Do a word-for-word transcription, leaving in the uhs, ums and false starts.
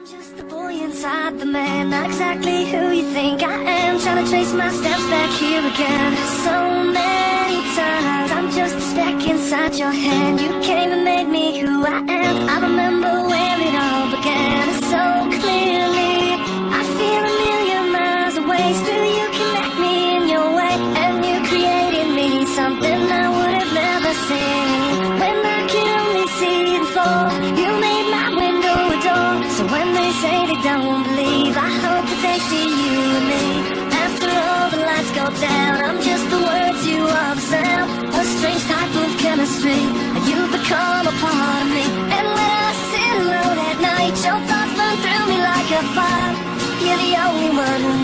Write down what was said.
just the boy inside the man, not exactly who you think I am. Trying to trace my steps back here again. So many times I'm just a speck inside your hand. You came and made me who I am. I remember where it all began so clearly. I feel a million miles away. Still you connect me in your way, and you created me something I would have never seen. When I could only see the fall, you made my window a door. So when they say they don't believe, I hope that they see you and me. After all the lights go down, I'm just the words, you are the sound. A strange type of chemistry, and you become a part of me. And when I sit alone at night, your thoughts burn through me like a fire. You're the only one who